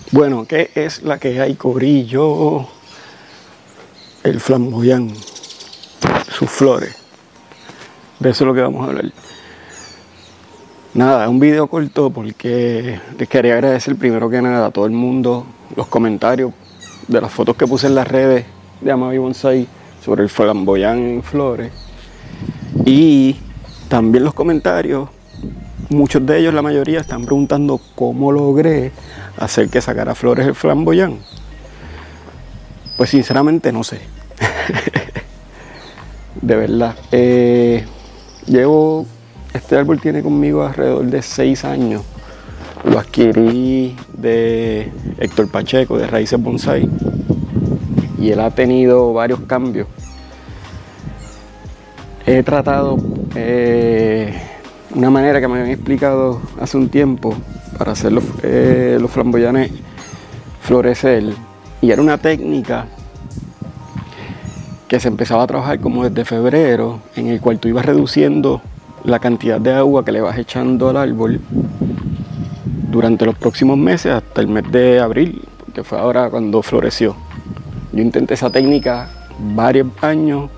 Bueno, ¿qué es la que hay, corillo? El flamboyán, sus flores. De eso es lo que vamos a hablar. Nada, un video corto porque les quería agradecer primero que nada a todo el mundo los comentarios de las fotos que puse en las redes de Amavi Bonsai sobre el flamboyán en flores. Y también los comentarios, muchos de ellos, la mayoría, están preguntando cómo logré hacer que sacara flores el flamboyán. Pues sinceramente no sé. De verdad. Este árbol tiene conmigo alrededor de 6 años. Lo adquirí de Héctor Pacheco, de Raíces Bonsai. Y él ha tenido varios cambios. He tratado una manera que me habían explicado hace un tiempo para hacer los flamboyanes florecer. Y era una técnica que se empezaba a trabajar como desde febrero, en el cual tú ibas reduciendo la cantidad de agua que le vas echando al árbol durante los próximos meses hasta el mes de abril, que fue ahora cuando floreció. Yo intenté esa técnica varios años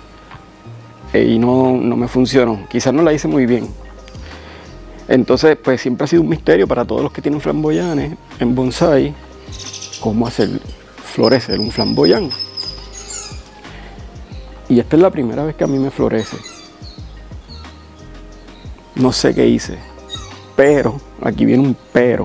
y no me funcionó. Quizás no la hice muy bien. Entonces, pues siempre ha sido un misterio para todos los que tienen flamboyanes en bonsai, cómo hacer florecer un flamboyán. Y esta es la primera vez que a mí me florece. No sé qué hice, pero, aquí viene un pero.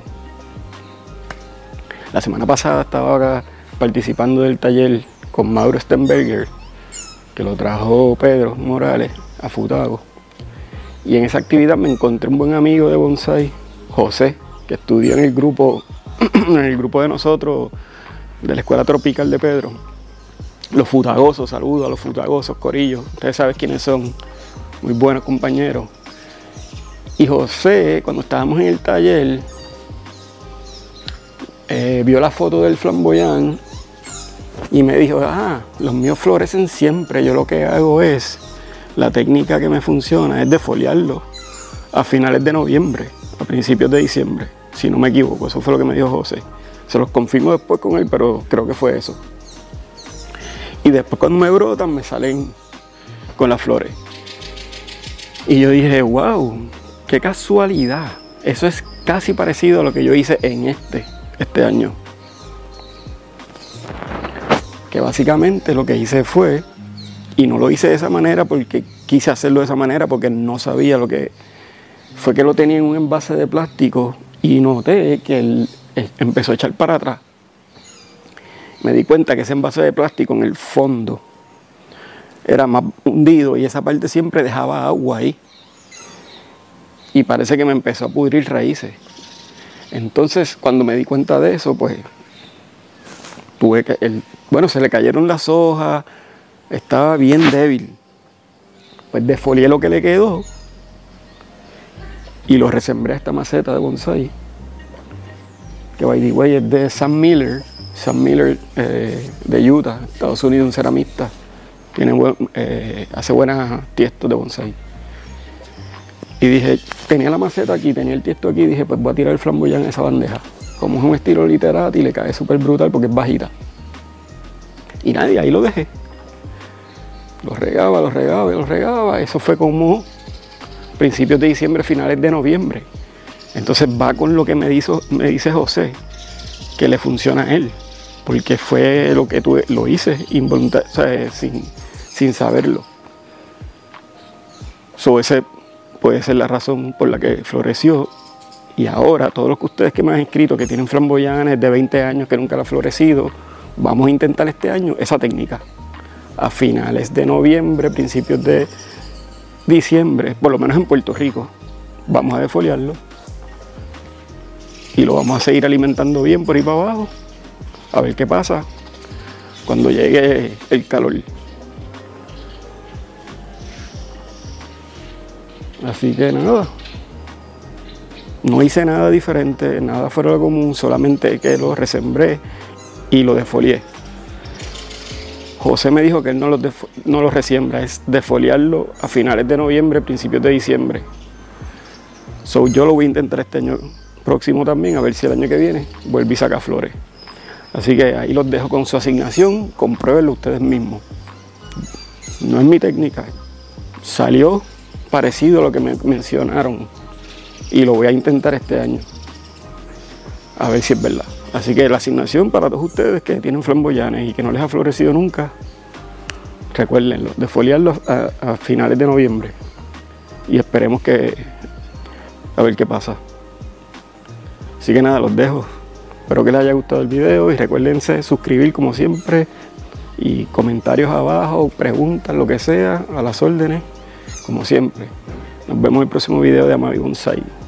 La semana pasada estaba acá participando del taller con Mauro Stenberger, que lo trajo Pedro Morales a Futago. Y en esa actividad me encontré un buen amigo de bonsai, José, que estudió en el grupo de nosotros, de la Escuela Tropical de Pedro. Los futagosos, saludos a los futagosos, corillos. Ustedes saben quiénes son, muy buenos compañeros. Y José, cuando estábamos en el taller, vio la foto del flamboyán y me dijo, los míos florecen siempre. Yo lo que hago es, la técnica que me funciona es defoliarlo a finales de noviembre, a principios de diciembre, si no me equivoco. Eso fue lo que me dijo José. Se los confirmo después con él, pero creo que fue eso. Y después cuando me brotan, me salen con las flores. Y yo dije, wow, qué casualidad. Eso es casi parecido a lo que yo hice en este año. Que básicamente lo que hice fue, y no lo hice de esa manera porque quise hacerlo de esa manera porque no sabía lo que fue, que lo tenía en un envase de plástico y noté que él empezó a echar para atrás. Me di cuenta que ese envase de plástico en el fondo era más hundido y esa parte siempre dejaba agua ahí. Y parece que me empezó a pudrir raíces. Entonces, cuando me di cuenta de eso, pues se le cayeron las hojas, estaba bien débil. Pues defolié lo que le quedó y lo resembré a esta maceta de bonsai, que by the way es de Sam Miller de Utah, Estados Unidos, un ceramista. Hace buenas tiestos de bonsai. Y dije, tenía la maceta aquí, tenía el tiesto aquí, y dije, pues voy a tirar el flamboyán en esa bandeja. Como es un estilo literati, le cae súper brutal porque es bajita. Y nadie, ahí lo dejé. Lo regaba. Eso fue como principios de diciembre, finales de noviembre. Entonces va con lo que me dice José, que le funciona a él. Porque fue lo que lo hice sin saberlo. Ese puede ser la razón por la que floreció. Y ahora, todos los que ustedes que me han escrito que tienen flamboyanes de 20 años que nunca lo han florecido, vamos a intentar este año esa técnica. A finales de noviembre, principios de diciembre, por lo menos en Puerto Rico, vamos a defoliarlo. Y lo vamos a seguir alimentando bien por ahí para abajo. A ver qué pasa cuando llegue el calor. Así que nada. No hice nada diferente, nada fuera de lo común, solamente que lo resembré y lo defolié. José me dijo que él no lo resiembra, es defoliarlo a finales de noviembre, principios de diciembre. Yo lo voy a intentar este año próximo también, a ver si el año que viene vuelve y saca flores. Así que ahí los dejo con su asignación, compruébenlo ustedes mismos. No es mi técnica, salió parecido a lo que me mencionaron y lo voy a intentar este año, a ver si es verdad. Así que la asignación para todos ustedes que tienen flamboyanes y que no les ha florecido nunca, recuérdenlo, defoliarlos a finales de noviembre y esperemos a ver qué pasa. Así que nada, los dejo. Espero que les haya gustado el video y recuérdense suscribir como siempre y comentarios abajo, preguntas, lo que sea, a las órdenes, como siempre. Nos vemos en el próximo video de Amavi Bonsai.